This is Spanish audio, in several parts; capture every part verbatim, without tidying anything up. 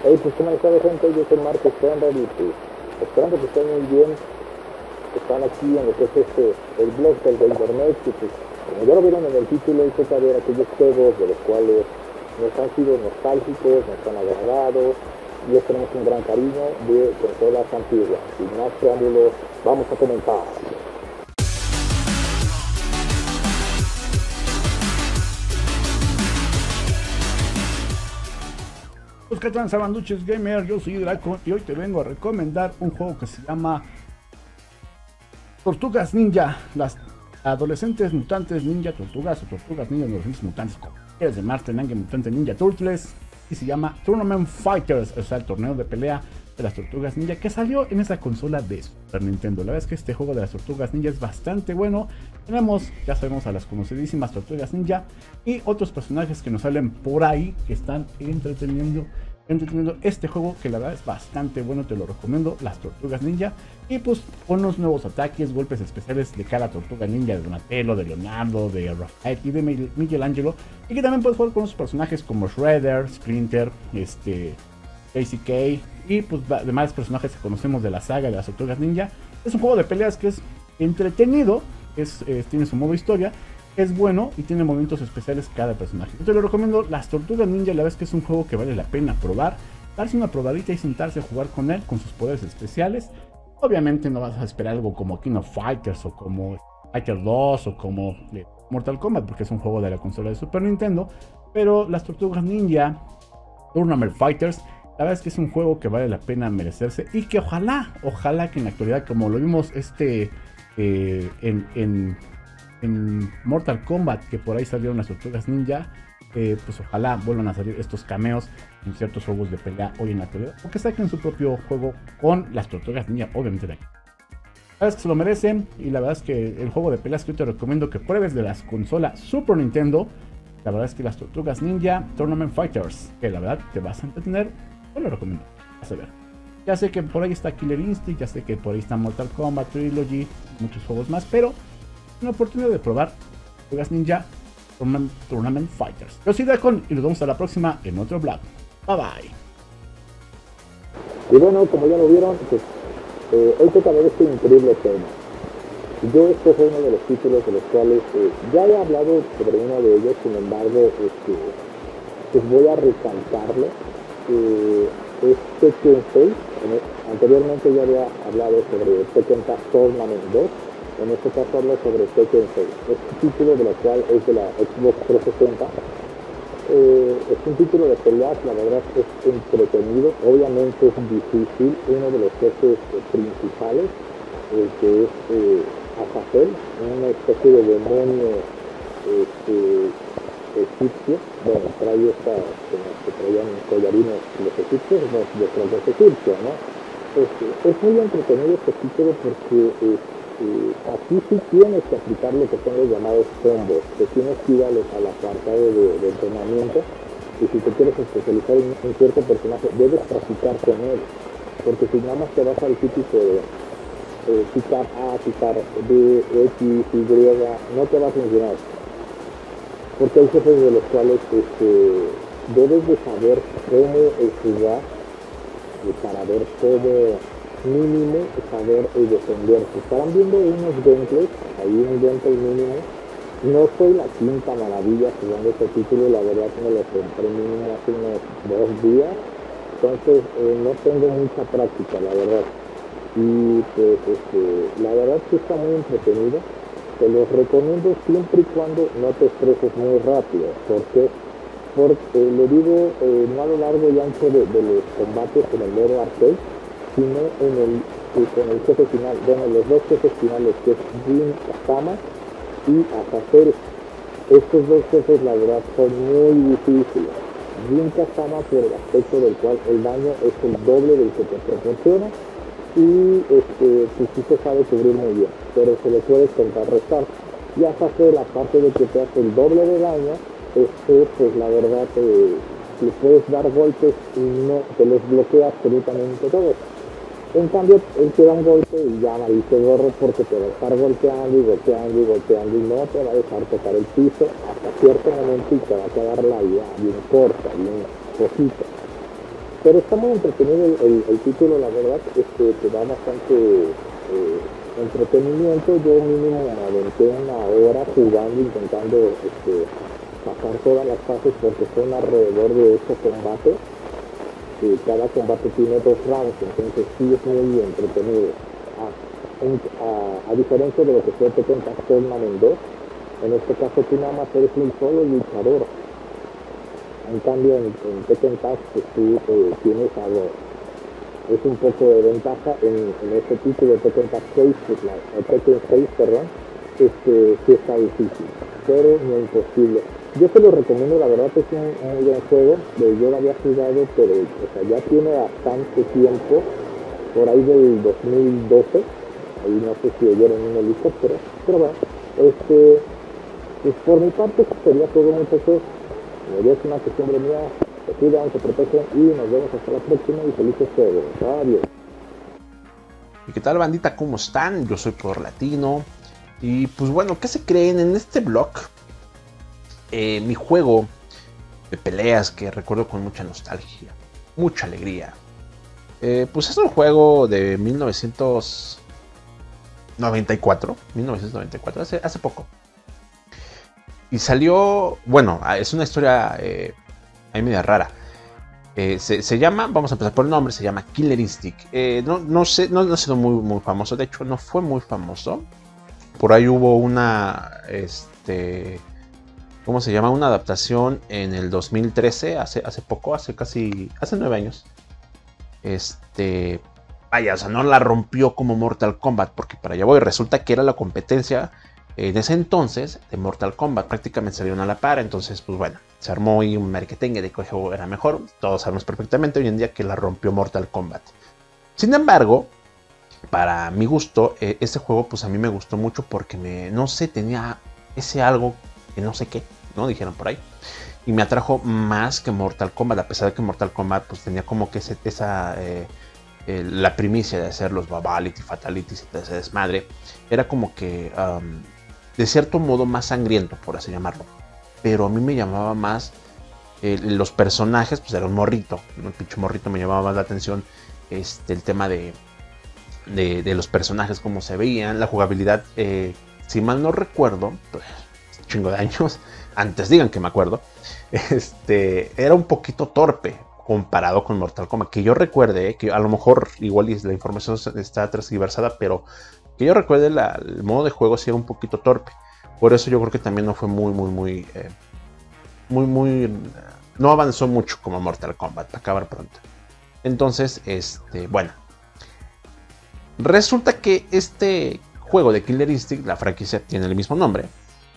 Hey, pues como está gente, yo soy Marcos Fender y pues esperando que estén muy bien. Están aquí en lo que es este, el blog del Gamernet, y pues como ya lo vieron en el título, hay que saber aquellos juegos de los cuales nos han sido nostálgicos, nos han agradado y les tenemos un gran cariño de consolas antiguas. Sin más preámbulos, vamos a comenzar. Pues qué tal, sabanduches gamer, yo soy Draco y hoy te vengo a recomendar un juego que se llama Tortugas Ninja, las adolescentes mutantes ninja tortugas o tortugas ninja adolescentes mutantes, como quieras llamarte, Nange Mutante Ninja Turtles, y se llama Tournament Fighters, o sea, el torneo de pelea de las tortugas ninja, que salió en esa consola de Super Nintendo. La verdad es que este juego de las tortugas ninja es bastante bueno. Tenemos, ya sabemos, a las conocidísimas tortugas ninja y otros personajes que nos salen por ahí que están entreteniendo entreteniendo este juego, que la verdad es bastante bueno, te lo recomiendo, las tortugas ninja. Y pues unos nuevos ataques, golpes especiales de cada tortuga ninja, de Donatello, de Leonardo, de Rafael y de Miguel Angelo, y que también puedes jugar con otros personajes como Shredder, Splinter, este Casey K y pues demás personajes que conocemos de la saga de las tortugas ninja. Es un juego de peleas que es entretenido, es, eh, tiene su modo historia, es bueno y tiene momentos especiales cada personaje. Yo te lo recomiendo, las tortugas ninja. La verdad es que es un juego que vale la pena probar, darse una probadita y sentarse a jugar con él, con sus poderes especiales. Obviamente no vas a esperar algo como King of Fighters o como Fighter dos o como Mortal Kombat, porque es un juego de la consola de Super Nintendo. Pero las tortugas ninja Tournament Fighters, la verdad es que es un juego que vale la pena merecerse, y que ojalá, ojalá que en la actualidad, como lo vimos este eh, en, en en Mortal Kombat, que por ahí salieron las tortugas ninja, eh, pues ojalá vuelvan a salir estos cameos en ciertos juegos de pelea hoy en la actualidad, o que saquen su propio juego con las tortugas ninja, obviamente de aquí. La verdad es que se lo merecen, y la verdad es que el juego de peleas que yo te recomiendo que pruebes de las consolas Super Nintendo, la verdad es que las tortugas ninja Tournament Fighters, que la verdad te vas a entretener, yo lo recomiendo, vas a ver. Ya sé que por ahí está Killer Instinct, ya sé que por ahí está Mortal Kombat Trilogy, muchos juegos más, pero una oportunidad de probar Tortugas Ninja Tournament, Tournament Fighters. Yo soy Dracon y nos vemos a la próxima en otro vlog. Bye bye. Y bueno, como ya lo vieron, pues eh, hoy toca ver este increíble tema. Yo este es uno de los títulos de los cuales eh, ya he hablado sobre uno de ellos, sin embargo, este, pues voy a recalcarlo. Eh, es Tekken seis. Anteriormente ya había hablado sobre Tekken Tag Tournament dos. En este caso hablo sobre Tekken seis. Este título, de lo cual es de la Xbox trescientos sesenta. Eh, es un título de peleas, la verdad es entretenido. Obviamente es difícil. Uno de los jefes eh, principales, eh, que es eh, Azazel, una especie de demonio este, egipcio. Bueno, trae esta, que traían collarines los egipcios, los de los egipcios, ¿no? Es, es muy entretenido este título porque eh, Eh, aquí sí tienes que aplicar lo que son los llamados combos, que tienes que ir al, al apartado de, de entrenamiento, y si te quieres especializar en un cierto personaje debes practicar con él, porque si nada más te vas al típico de eh, picar A, picar B, X, Y, no te va a funcionar, porque hay jefes de los cuales este, debes de saber cómo jugar eh, para ver cómo mínimo saber y defenderse. Estarán viendo unos gameplays, hay un gameplay mínimo. No soy la quinta maravilla jugando este título, la verdad me lo compré mínimo hace unos dos días, entonces eh, no tengo mucha práctica, la verdad. Y pues este, la verdad que está muy entretenido. Te los recomiendo siempre y cuando no te estreses muy rápido. ¿Por qué? Porque eh, le digo eh, no a lo largo y ancho de, de los combates en el modo arcade, sino en el, eh, con el jefe final, bueno, los dos jefes finales, que es Jin Kazama y Azazel. Estos dos jefes, la verdad, son muy difíciles. Jin Kazama por el aspecto del cual el daño es el doble del que te proporciona, y este, pues sí se sabe cubrir muy bien, pero se le puede contrarrestar. Y Azazel, aparte de que te hace el doble de daño, este, pues la verdad eh, le puedes dar golpes y no te los bloquea absolutamente todos. En cambio, él te da un golpe y ya amariste gorro, porque te va a estar golpeando y golpeando y golpeando y no te va a dejar tocar el piso hasta cierto momento, y te va a quedar la vida bien corta, bien poquita. pero está muy entretenido el, el, el título, la verdad, este, te da bastante eh, entretenimiento. Yo mínimo me aventé una hora jugando, intentando este, pasar todas las fases, porque son alrededor de ocho combates. Y cada combate tiene dos rounds, entonces sí es muy entretenido. A, en, a, a diferencia de lo que fue Tekken Tag Tournament dos, en este caso tú nada más eres un solo luchador. En cambio, en, en Tekken Tag, pues tú eh, tienes algo, es un poco de ventaja en, en este título de Tekken Tag seis, pues la, o Tekken seis, perdón, este, sí está difícil, pero no imposible. Yo te lo recomiendo, la verdad es un, un buen juego, de, yo lo había jugado, pero o sea, ya tiene bastante tiempo, por ahí del dos mil doce, ahí no sé si oyeron un helicóptero, pero bueno, este, pues por mi parte sería todo, muchachos. Como ya es una costumbre mía, se cuidan, se protegen y nos vemos hasta la próxima y felices juegos. Adiós. ¿Y qué tal, bandita? ¿Cómo están? Yo soy Poder Latino. Y pues bueno, ¿qué se creen? En este blog, eh, mi juego de peleas que recuerdo con mucha nostalgia, mucha alegría. Eh, pues es un juego de mil novecientos noventa y cuatro, mil novecientos noventa y cuatro, hace, hace poco. Y salió, bueno, es una historia eh, ahí media rara. Eh, se, se llama, vamos a empezar por el nombre, se llama Killer Instinct. Eh, no, no sé, no, no ha sido muy, muy famoso, de hecho no fue muy famoso. Por ahí hubo una, este, ¿cómo se llama? Una adaptación en el dos mil trece, hace, hace poco, hace casi, hace nueve años. Este, vaya, o sea, no la rompió como Mortal Kombat, porque para allá voy, resulta que era la competencia en ese entonces de Mortal Kombat, prácticamente salieron a la par. Entonces pues bueno, se armó ahí un marketing de que el juego era mejor, todos sabemos perfectamente hoy en día que la rompió Mortal Kombat. Sin embargo, para mi gusto, eh, este juego pues a mí me gustó mucho porque me, no sé, tenía ese algo que no sé qué, ¿no? Dijeron por ahí, y me atrajo más que Mortal Kombat, a pesar de que Mortal Kombat pues tenía como que ese, esa eh, eh, la primicia de hacer los Babality, Fatalities y todo ese desmadre. Era como que um, de cierto modo más sangriento, por así llamarlo. Pero a mí me llamaba más eh, los personajes, pues era un morrito, un pinche morrito, me llamaba más la atención este, el tema de, de, de los personajes, cómo se veían, la jugabilidad. Eh, si mal no recuerdo, pues un chingo de años, antes digan que me acuerdo, este, era un poquito torpe comparado con Mortal Kombat. Que yo recuerde, eh, que a lo mejor igual la información está transgiversada, pero que yo recuerde, la, el modo de juego sí era un poquito torpe. Por eso yo creo que también no fue muy, muy, muy, eh, muy, muy, no avanzó mucho como Mortal Kombat, para acabar pronto. Entonces, este, bueno, resulta que este juego de Killer Instinct, la franquicia tiene el mismo nombre,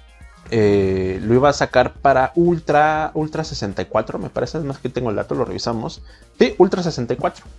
eh, lo iba a sacar para Ultra, Ultra sesenta y cuatro, me parece, además que tengo el dato, lo revisamos. Sí, Ultra sesenta y cuatro.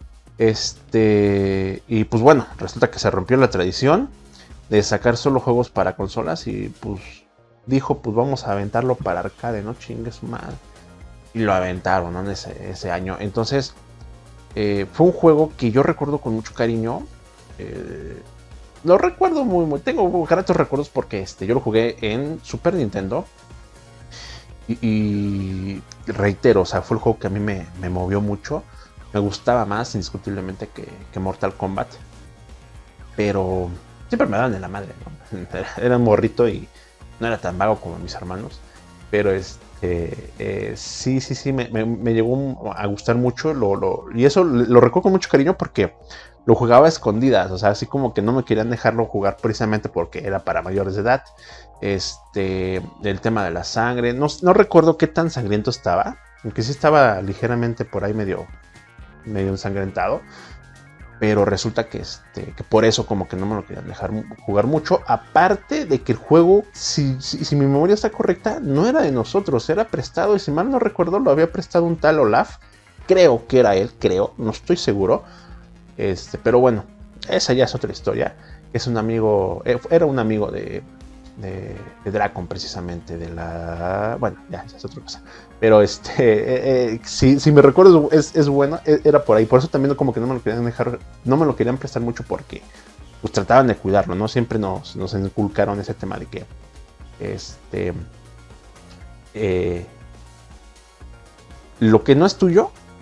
Este, y pues bueno, resulta que se rompió la tradición de sacar solo juegos para consolas y pues dijo, pues vamos a aventarlo para arcade, no chingue su madre. Y lo aventaron, ¿no? En ese, ese año. Entonces, eh, fue un juego que yo recuerdo con mucho cariño. Eh, lo recuerdo muy, muy, tengo gratos recuerdos porque este, yo lo jugué en Super Nintendo. Y, y reitero, o sea, fue el juego que a mí me, me movió mucho. Me gustaba más indiscutiblemente que, que Mortal Kombat. Pero siempre me daban de la madre, ¿no? Era un morrito y no era tan vago como mis hermanos. Pero este, eh, sí, sí, sí, me, me, me llegó a gustar mucho. Lo, lo, y eso lo recuerdo con mucho cariño porque lo jugaba a escondidas. O sea, así como que no me querían dejarlo jugar precisamente porque era para mayores de edad. Este, el tema de la sangre. No, no recuerdo qué tan sangriento estaba. Aunque sí estaba ligeramente por ahí medio... medio ensangrentado, pero resulta que, este, que por eso como que no me lo querían dejar jugar mucho, aparte de que el juego, si, si, si mi memoria está correcta, no era de nosotros, era prestado, y si mal no recuerdo lo había prestado un tal Olaf, creo que era él, creo, no estoy seguro, este, pero bueno, esa ya es otra historia. Es un amigo, era un amigo de, de, de Dracon precisamente, de la, bueno, ya, esa es otra cosa. Pero este, eh, eh, si, si me recuerdo es, es bueno, era por ahí. Por eso también como que no me lo querían dejar, no me lo querían prestar mucho porque pues trataban de cuidarlo, ¿no? Siempre nos, nos inculcaron ese tema de que este eh, lo que no es tuyo,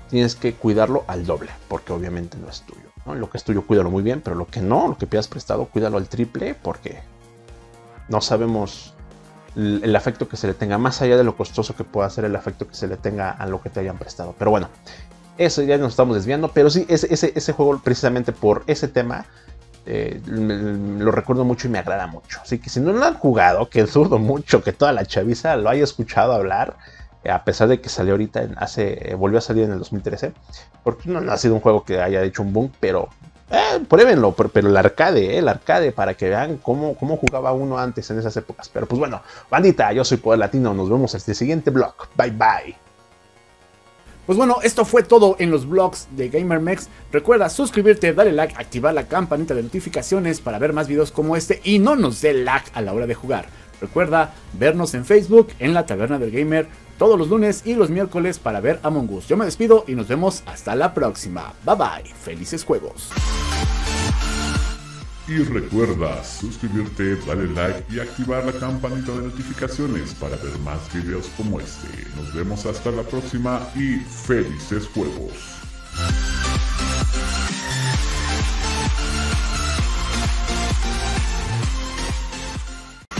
tienes que cuidarlo al doble, porque obviamente no es tuyo, ¿no? Lo que es tuyo, cuídalo muy bien, pero lo que no, lo que pidas prestado, cuídalo al triple, porque no sabemos el, el afecto que se le tenga, más allá de lo costoso que pueda ser el afecto que se le tenga a lo que te hayan prestado. Pero bueno, eso ya nos estamos desviando, pero sí, ese, ese, ese juego, precisamente por ese tema, eh, me, lo recuerdo mucho y me agrada mucho. Así que si no lo han jugado, que dudo mucho que toda la chaviza lo haya escuchado hablar, a pesar de que salió ahorita, en hace, volvió a salir en el dos mil trece, porque no, no ha sido un juego que haya hecho un boom, pero eh, pruébenlo, pero, pero el arcade, eh, el arcade, para que vean cómo, cómo jugaba uno antes en esas épocas. Pero pues bueno, bandita, yo soy Poder Latino, nos vemos en el siguiente blog, bye bye. Pues bueno, esto fue todo en los blogs de GamerMex. Recuerda suscribirte, darle like, activar la campanita de notificaciones para ver más videos como este y no nos dé lag a la hora de jugar. Recuerda vernos en Facebook, en la Taberna del Gamer, todos los lunes y los miércoles para ver Among Us. Yo me despido y nos vemos hasta la próxima. Bye bye, felices juegos. Y recuerda suscribirte, darle like y activar la campanita de notificaciones para ver más videos como este. Nos vemos hasta la próxima y felices juegos.